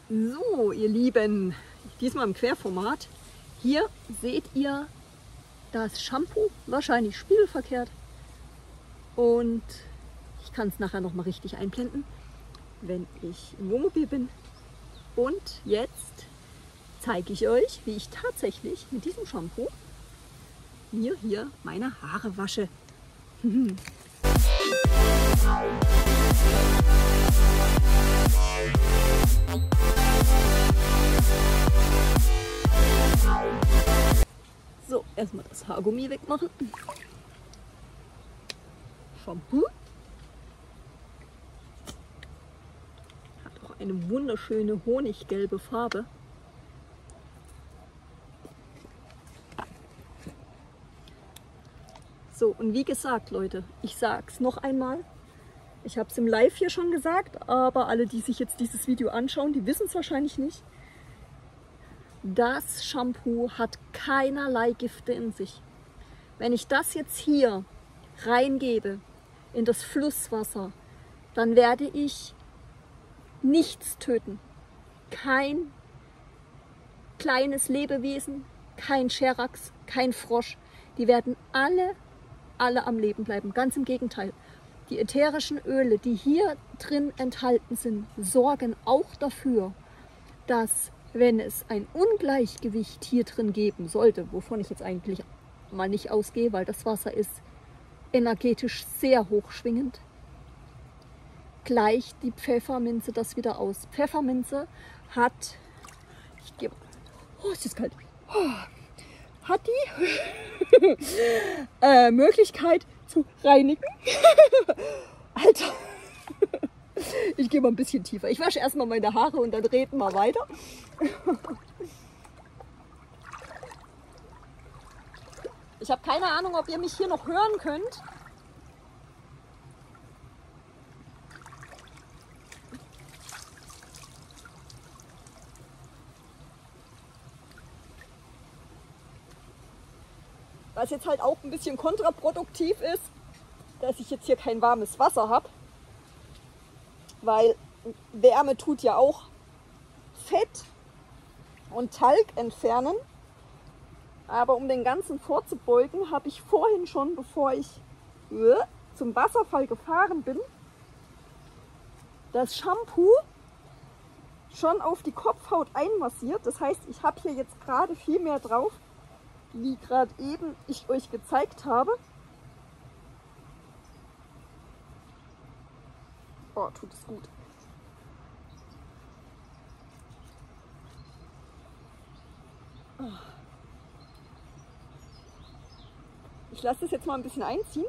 So, ihr Lieben, diesmal im Querformat. Hier seht ihr das Shampoo, wahrscheinlich spiegelverkehrt. Und ich kann es nachher noch mal richtig einblenden, wenn ich im Wohnmobil bin. Und jetzt zeige ich euch, wie ich tatsächlich mit diesem Shampoo mir hier meine Haare wasche. So, erstmal das Haargummi wegmachen. Shampoo. Hat auch eine wunderschöne honiggelbe Farbe. So, und wie gesagt, Leute, ich sag's noch einmal. Ich habe es im Live hier schon gesagt, aber alle, die sich jetzt dieses Video anschauen, die wissen es wahrscheinlich nicht. Das Shampoo hat keinerlei Gifte in sich. Wenn ich das jetzt hier reingebe in das Flusswasser, dann werde ich nichts töten. Kein kleines Lebewesen, kein Cherax, kein Frosch. Die werden alle am Leben bleiben. Ganz im Gegenteil. Die ätherischen Öle, die hier drin enthalten sind, sorgen auch dafür, dass, wenn es ein Ungleichgewicht hier drin geben sollte, wovon ich jetzt eigentlich mal nicht ausgehe, weil das Wasser ist energetisch sehr hochschwingend, gleicht die Pfefferminze das wieder aus. Pfefferminze hat, es ist kalt, hat die Möglichkeit zu reinigen. Alter, ich gehe mal ein bisschen tiefer. Ich wasche erstmal meine Haare und dann reden wir weiter. Ich habe keine Ahnung, ob ihr mich hier noch hören könnt. Was jetzt halt auch ein bisschen kontraproduktiv ist, dass ich jetzt hier kein warmes Wasser habe, weil Wärme tut ja auch Fett und Talg entfernen. Aber um den Ganzen vorzubeugen, habe ich vorhin schon, bevor ich zum Wasserfall gefahren bin, das Shampoo schon auf die Kopfhaut einmassiert. Das heißt, ich habe hier jetzt gerade viel mehr drauf, wie gerade eben ich euch gezeigt habe. Oh, tut es gut. Ich lasse das jetzt mal ein bisschen einziehen.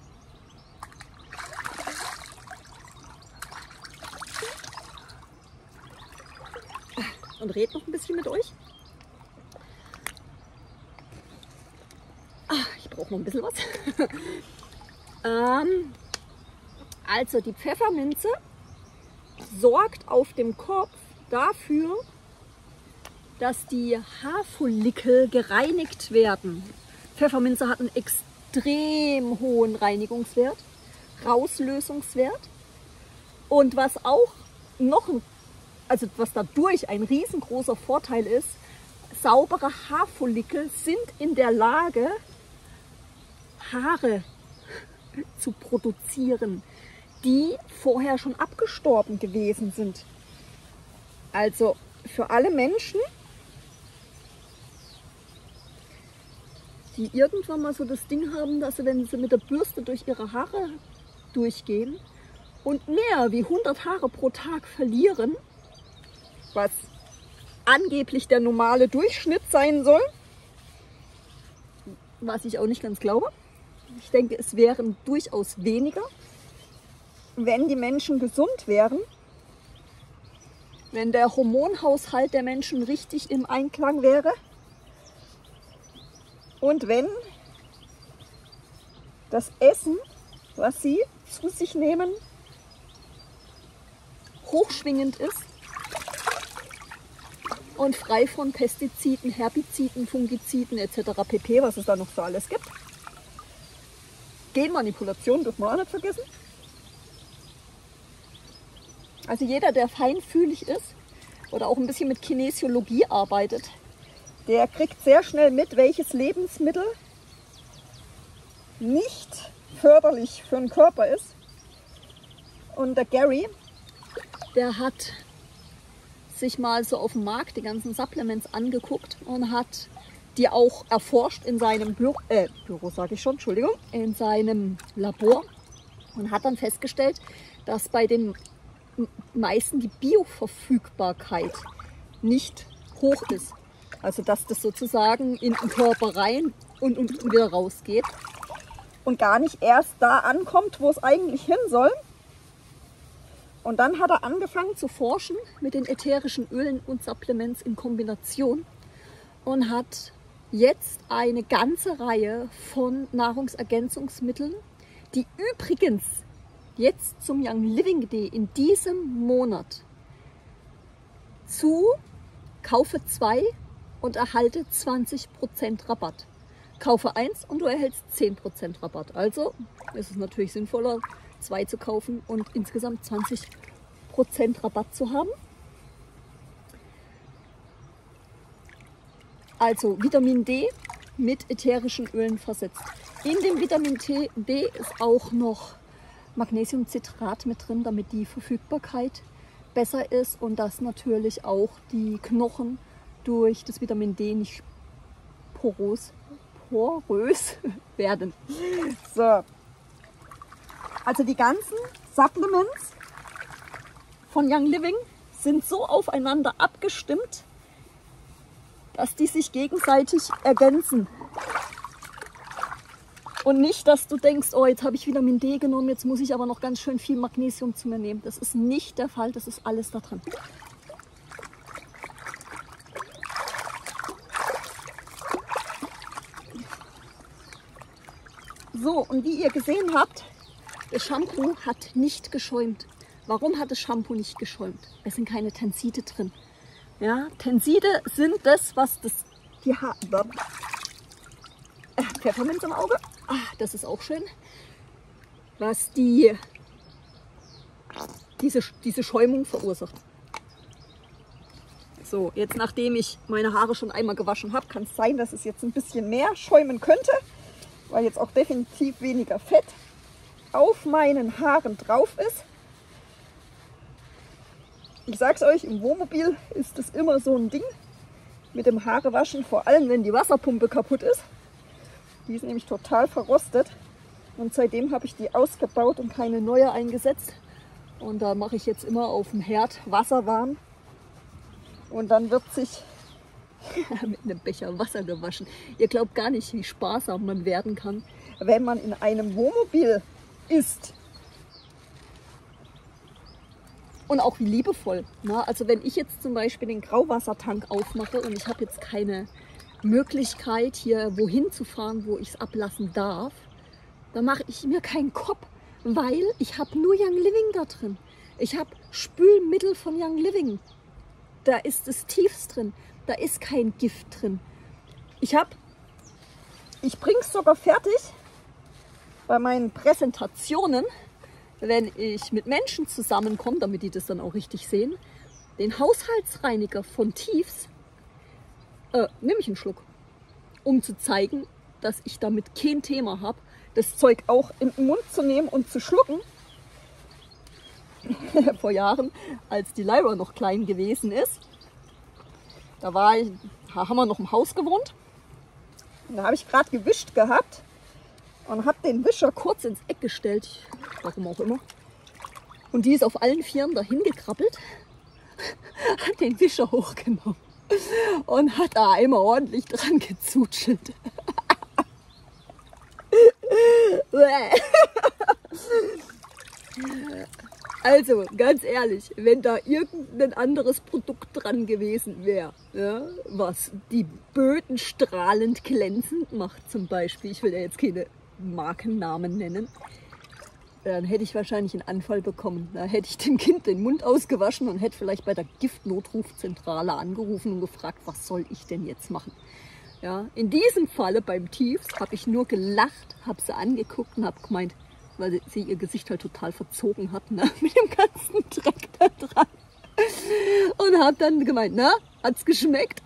Und rede noch ein bisschen mit euch. Ich brauche noch ein bisschen was. Also die Pfefferminze sorgt auf dem Kopf dafür, dass die Haarfollikel gereinigt werden. Pfefferminze hat einen extrem hohen Reinigungswert, Rauslösungswert. Und was auch noch, was dadurch ein riesengroßer Vorteil ist, saubere Haarfollikel sind in der Lage, Haare zu produzieren, die vorher schon abgestorben gewesen sind. Also für alle Menschen, die irgendwann mal so das Ding haben, dass sie, wenn sie mit der Bürste durch ihre Haare durchgehen und mehr wie 100 Haare pro Tag verlieren, was angeblich der normale Durchschnitt sein soll, was ich auch nicht ganz glaube. Ich denke, es wären durchaus weniger, wenn die Menschen gesund wären, wenn der Hormonhaushalt der Menschen richtig im Einklang wäre und wenn das Essen, was sie zu sich nehmen, hochschwingend ist und frei von Pestiziden, Herbiziden, Fungiziden etc. pp., was es da noch so alles gibt. Genmanipulation dürfen wir auch nicht vergessen. Also jeder, der feinfühlig ist, oder auch ein bisschen mit Kinesiologie arbeitet, der kriegt sehr schnell mit, welches Lebensmittel nicht förderlich für den Körper ist. Und der Gary, der hat sich mal so auf dem Markt die ganzen Supplements angeguckt und hat die auch erforscht in seinem in seinem Labor und hat dann festgestellt, dass bei den meisten die Bioverfügbarkeit nicht hoch ist. Also dass das sozusagen in den Körper rein und wieder rausgeht und gar nicht erst da ankommt, wo es eigentlich hin soll. Und dann hat er angefangen zu forschen mit den ätherischen Ölen und Supplements in Kombination und hat jetzt eine ganze Reihe von Nahrungsergänzungsmitteln, die übrigens jetzt zum Young Living Day in diesem Monat zu kaufe 2 und erhalte 20% Rabatt. Kaufe 1 und du erhältst 10% Rabatt. Also ist es natürlich sinnvoller, 2 zu kaufen und insgesamt 20% Rabatt zu haben. Also Vitamin D mit ätherischen Ölen versetzt. In dem Vitamin D ist auch noch Magnesiumcitrat mit drin, damit die Verfügbarkeit besser ist und dass natürlich auch die Knochen durch das Vitamin D nicht porös werden. So. Also die ganzen Supplements von Young Living sind so aufeinander abgestimmt, dass die sich gegenseitig ergänzen. Und nicht, dass du denkst, oh, jetzt habe ich Vitamin D genommen, jetzt muss ich aber noch ganz schön viel Magnesium zu mir nehmen. Das ist nicht der Fall, das ist alles da drin. So, und wie ihr gesehen habt, das Shampoo hat nicht geschäumt. Warum hat das Shampoo nicht geschäumt? Es sind keine Tenside drin. Ja, Tenside sind das, was die Pfefferminz im Auge, das ist auch schön, was diese Schäumung verursacht. So, jetzt nachdem ich meine Haare schon einmal gewaschen habe, kann es sein, dass es jetzt ein bisschen mehr schäumen könnte, weil jetzt auch definitiv weniger Fett auf meinen Haaren drauf ist. Ich sag's euch, im Wohnmobil ist es immer so ein Ding mit dem Haarewaschen, vor allem wenn die Wasserpumpe kaputt ist. Die ist nämlich total verrostet und seitdem habe ich die ausgebaut und keine neue eingesetzt. Und da mache ich jetzt immer auf dem Herd Wasser warm und dann wird sich mit einem Becher Wasser gewaschen. Ihr glaubt gar nicht, wie sparsam man werden kann, wenn man in einem Wohnmobil ist. Und auch wie liebevoll. Ne? Also wenn ich jetzt zum Beispiel den Grauwassertank aufmache und ich habe jetzt keine Möglichkeit, hier wohin zu fahren, wo ich es ablassen darf, dann mache ich mir keinen Kopf, weil ich habe nur Young Living da drin. Ich habe Spülmittel von Young Living. Da ist das Tiefs drin. Da ist kein Gift drin. Ich bringe es sogar fertig bei meinen Präsentationen, wenn ich mit Menschen zusammenkomme, damit die das dann auch richtig sehen, den Haushaltsreiniger von Tiefs, nehme ich einen Schluck, um zu zeigen, dass ich damit kein Thema habe, das Zeug auch in den Mund zu nehmen und zu schlucken. Vor Jahren, als die Lyra noch klein gewesen ist, da haben wir noch im Haus gewohnt. Und da habe ich gerade gewischt gehabt und habe den Wischer kurz ins Eck gestellt, warum auch immer. Und die ist auf allen Vieren dahin gekrabbelt, hat den Wischer hochgenommen und hat da einmal ordentlich dran gezutschelt. Also, ganz ehrlich, wenn da irgendein anderes Produkt dran gewesen wäre, ja, was die Böden strahlend glänzend macht zum Beispiel, ich will ja jetzt keine Markennamen nennen, dann hätte ich wahrscheinlich einen Anfall bekommen. Da hätte ich dem Kind den Mund ausgewaschen und hätte vielleicht bei der Giftnotrufzentrale angerufen und gefragt, was soll ich denn jetzt machen? Ja, in diesem Falle beim Tiefs habe ich nur gelacht, habe sie angeguckt und habe gemeint, weil sie ihr Gesicht halt total verzogen hat, ne, mit dem ganzen Dreck da dran. Und habe dann gemeint, na, hat's geschmeckt?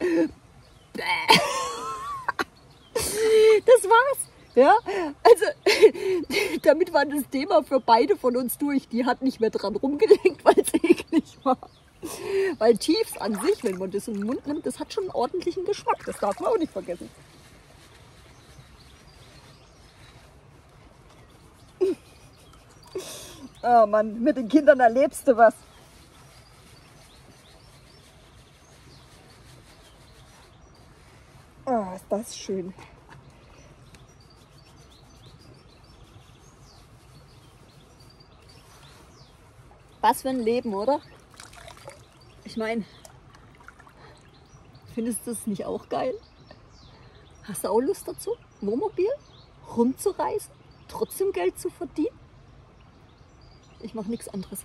Das war's. Ja, also damit war das Thema für beide von uns durch. Die hat nicht mehr dran rumgelenkt, weil es eklig war. Weil Tiefs an sich, wenn man das in den Mund nimmt, das hat schon einen ordentlichen Geschmack. Das darf man auch nicht vergessen. Oh Mann, mit den Kindern erlebst du was. Oh, ist das schön. Was für ein Leben, oder? Ich meine, findest du das nicht auch geil? Hast du auch Lust dazu, Wohnmobil rumzureisen, trotzdem Geld zu verdienen? Ich mache nichts anderes.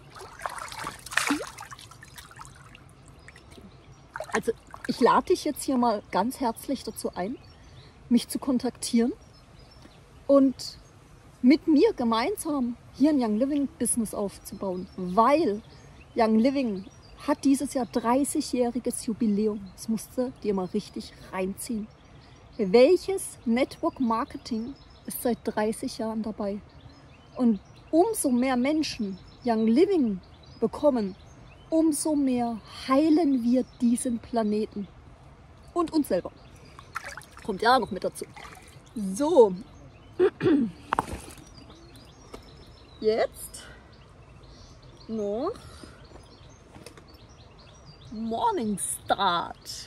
Also ich lade dich jetzt hier mal ganz herzlich dazu ein, mich zu kontaktieren und mit mir gemeinsam hier ein Young Living Business aufzubauen, weil Young Living hat dieses Jahr 30-jähriges Jubiläum. Das musst du dir mal richtig reinziehen. Welches Network Marketing ist seit 30 Jahren dabei? Und umso mehr Menschen Young Living bekommen, umso mehr heilen wir diesen Planeten und uns selber. Kommt ja noch mit dazu. So, jetzt noch Morning Start.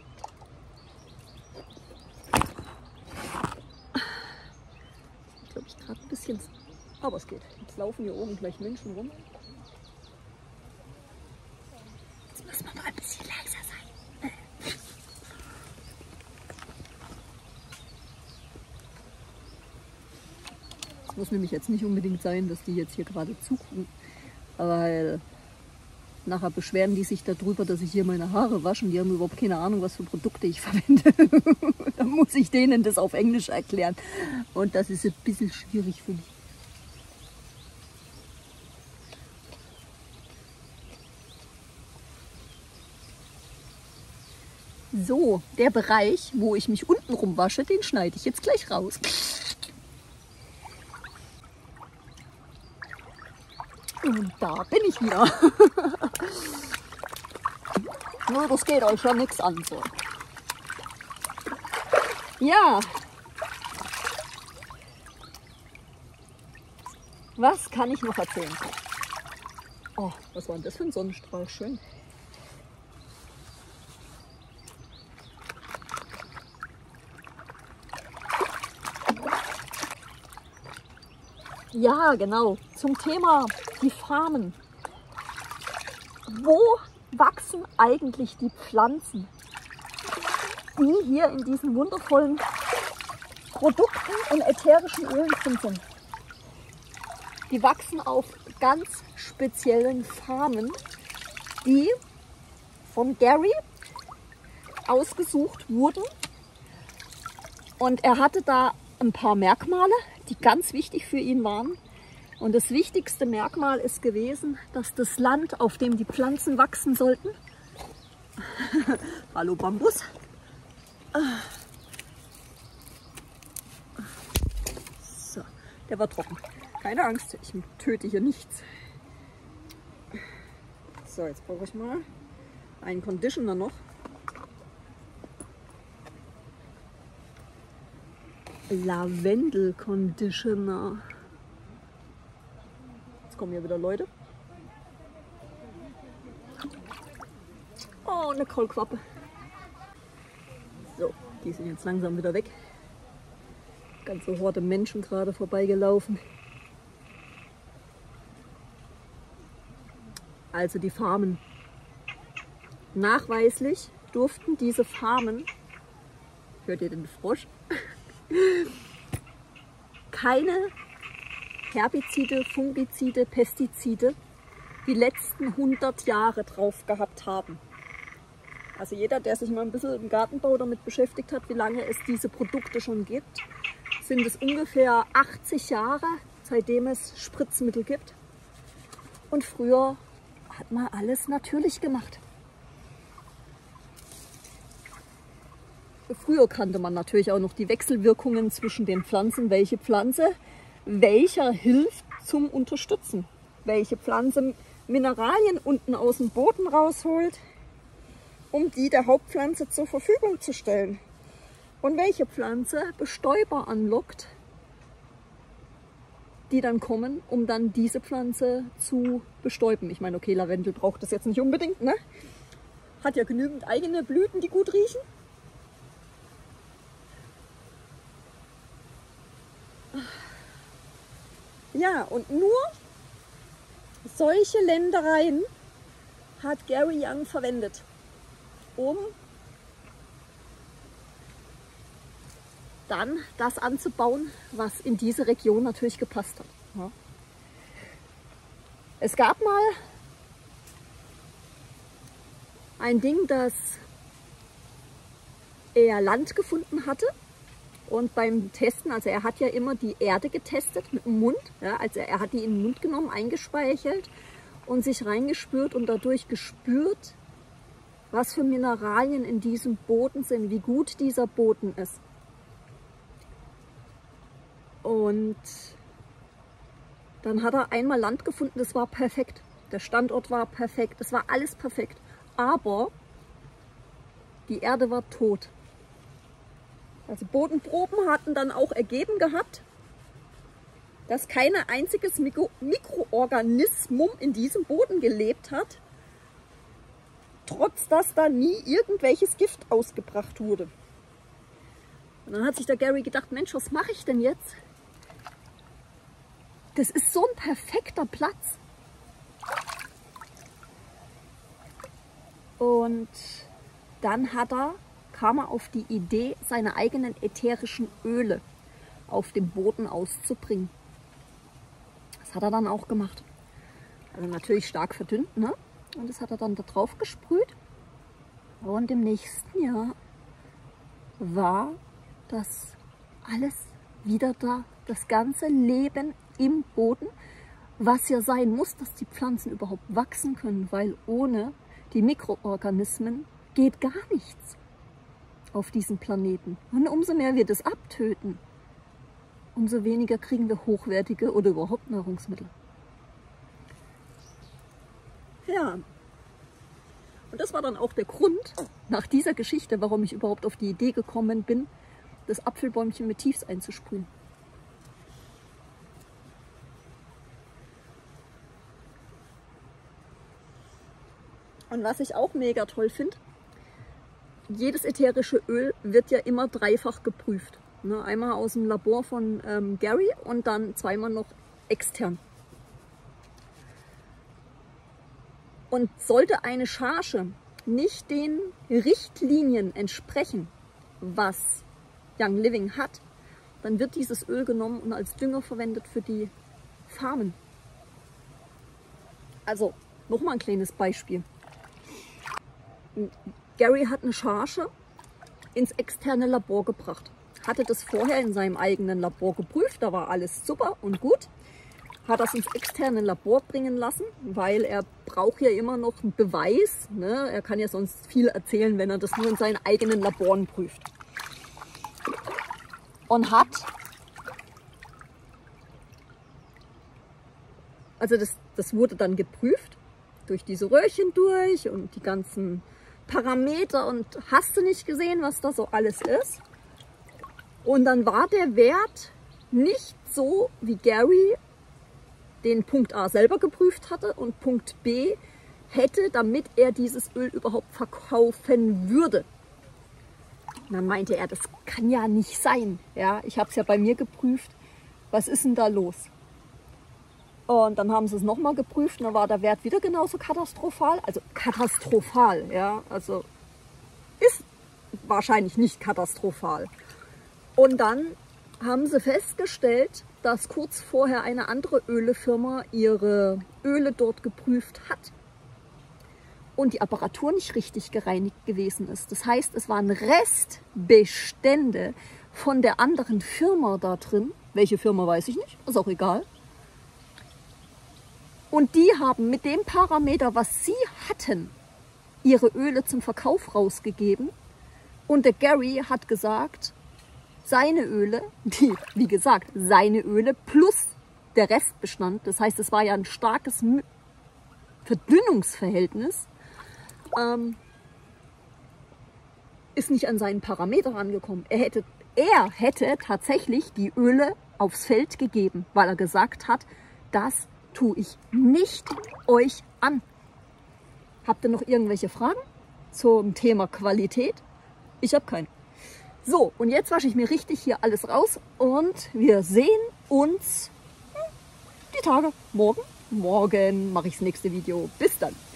Ich glaube, ich gerade ein bisschen, aber es geht. Jetzt laufen hier oben gleich Menschen rum. Jetzt müssen wir noch ein bisschen leiser sein. Es muss nämlich jetzt nicht unbedingt sein, dass die jetzt hier gerade zugucken, weil nachher beschweren die sich darüber, dass ich hier meine Haare wasche und die haben überhaupt keine Ahnung, was für Produkte ich verwende. Dann muss ich denen das auf Englisch erklären und das ist ein bisschen schwierig für mich. So, der Bereich, wo ich mich unten rum wasche, den schneide ich jetzt gleich raus. Und da bin ich wieder. Nur das geht euch ja nichts an. So. Ja. Was kann ich noch erzählen? Oh, was war denn das für ein Sonnenstrahl? Schön. Ja, genau. Zum Thema die Farmen. Wo wachsen eigentlich die Pflanzen, die hier in diesen wundervollen Produkten und ätherischen Ölen drin sind? Die wachsen auf ganz speziellen Farmen, die von Gary ausgesucht wurden. Und er hatte da ein paar Merkmale, die ganz wichtig für ihn waren. Und das wichtigste Merkmal ist gewesen, dass das Land, auf dem die Pflanzen wachsen sollten, hallo Bambus, so, der war trocken. Keine Angst, ich töte hier nichts. So, jetzt brauche ich mal einen Conditioner noch. Lavendel Conditioner. Jetzt kommen hier wieder Leute. Oh, eine Kaulquappe. So, die sind jetzt langsam wieder weg. Ganze Horde Menschen gerade vorbeigelaufen. Also die Farmen. Nachweislich durften diese Farmen, hört ihr den Frosch? Keine Herbizide, Fungizide, Pestizide die letzten 100 Jahre drauf gehabt haben. Also jeder, der sich mal ein bisschen im Gartenbau damit beschäftigt hat, wie lange es diese Produkte schon gibt, sind es ungefähr 80 Jahre, seitdem es Spritzmittel gibt. Und früher hat man alles natürlich gemacht. Früher kannte man natürlich auch noch die Wechselwirkungen zwischen den Pflanzen. Welche Pflanze welcher hilft zum Unterstützen. Welche Pflanze Mineralien unten aus dem Boden rausholt, um die der Hauptpflanze zur Verfügung zu stellen. Und welche Pflanze Bestäuber anlockt, die dann kommen, um dann diese Pflanze zu bestäuben. Ich meine, okay, Lavendel braucht das jetzt nicht unbedingt, ne? Hat ja genügend eigene Blüten, die gut riechen. Ja, und nur solche Ländereien hat Gary Young verwendet, um dann das anzubauen, was in diese Region natürlich gepasst hat. Ja. Es gab mal ein Ding, dass er Land gefunden hatte und beim Testen, also er hat ja immer die Erde getestet mit dem Mund, ja, also er hat die in den Mund genommen, eingespeichert und sich reingespürt und dadurch gespürt, was für Mineralien in diesem Boden sind, wie gut dieser Boden ist. Und dann hat er einmal Land gefunden, das war perfekt. Der Standort war perfekt, das war alles perfekt. Aber die Erde war tot. Also Bodenproben hatten dann auch ergeben gehabt, dass kein einziges Mikroorganismum in diesem Boden gelebt hat, trotz dass da nie irgendwelches Gift ausgebracht wurde. Und dann hat sich der Gary gedacht, Mensch, was mache ich denn jetzt? Das ist so ein perfekter Platz. Und dann kam er auf die Idee, seine eigenen ätherischen Öle auf dem Boden auszubringen. Das hat er dann auch gemacht. Also natürlich stark verdünnt, ne? Und das hat er dann da drauf gesprüht. Und im nächsten Jahr war das alles wieder da. Das ganze Leben im Boden, was ja sein muss, dass die Pflanzen überhaupt wachsen können, weil ohne die Mikroorganismen geht gar nichts auf diesem Planeten. Und umso mehr wir das abtöten, umso weniger kriegen wir hochwertige oder überhaupt Nahrungsmittel. Ja, und das war dann auch der Grund nach dieser Geschichte, warum ich überhaupt auf die Idee gekommen bin, das Apfelbäumchen mit Tiefs einzusprühen. Und was ich auch mega toll finde, jedes ätherische Öl wird ja immer dreifach geprüft. Ne, einmal aus dem Labor von Gary und dann zweimal noch extern. Und sollte eine Charge nicht den Richtlinien entsprechen, was Young Living hat, dann wird dieses Öl genommen und als Dünger verwendet für die Farmen. Also, nochmal ein kleines Beispiel. Gary hat eine Charge ins externe Labor gebracht. Hatte das vorher in seinem eigenen Labor geprüft, da war alles super und gut. Hat das ins externe Labor bringen lassen, weil er braucht ja immer noch einen Beweis. Ne? Er kann ja sonst viel erzählen, wenn er das nur in seinen eigenen Laboren prüft. Und also das wurde dann geprüft, durch diese Röhrchen durch und die ganzen Parameter und hast du nicht gesehen, was da so alles ist. Und dann war der Wert nicht so, wie Gary den Punkt A selber geprüft hatte und Punkt B hätte, damit er dieses Öl überhaupt verkaufen würde. Und dann meinte er, das kann ja nicht sein. Ja, ich habe es ja bei mir geprüft. Was ist denn da los? Und dann haben sie es nochmal geprüft und dann war der Wert wieder genauso katastrophal. Also katastrophal, ja. Also ist wahrscheinlich nicht katastrophal. Und dann haben sie festgestellt, dass kurz vorher eine andere Ölefirma ihre Öle dort geprüft hat und die Apparatur nicht richtig gereinigt gewesen ist. Das heißt, es waren Restbestände von der anderen Firma da drin. Welche Firma weiß ich nicht, ist auch egal. Und die haben mit dem Parameter, was sie hatten, ihre Öle zum Verkauf rausgegeben. Und der Gary hat gesagt, seine Öle, wie gesagt, seine Öle plus der Restbestand, das heißt, es war ja ein starkes Verdünnungsverhältnis, ist nicht an seinen Parameter rangekommen. Er hätte tatsächlich die Öle aufs Feld gegeben, weil er gesagt hat, das tue ich nicht euch an. Habt ihr noch irgendwelche Fragen zum Thema Qualität? Ich habe keine. So, und jetzt wasche ich mir richtig hier alles raus und wir sehen uns die Tage. Morgen mache ich das nächste Video. Bis dann.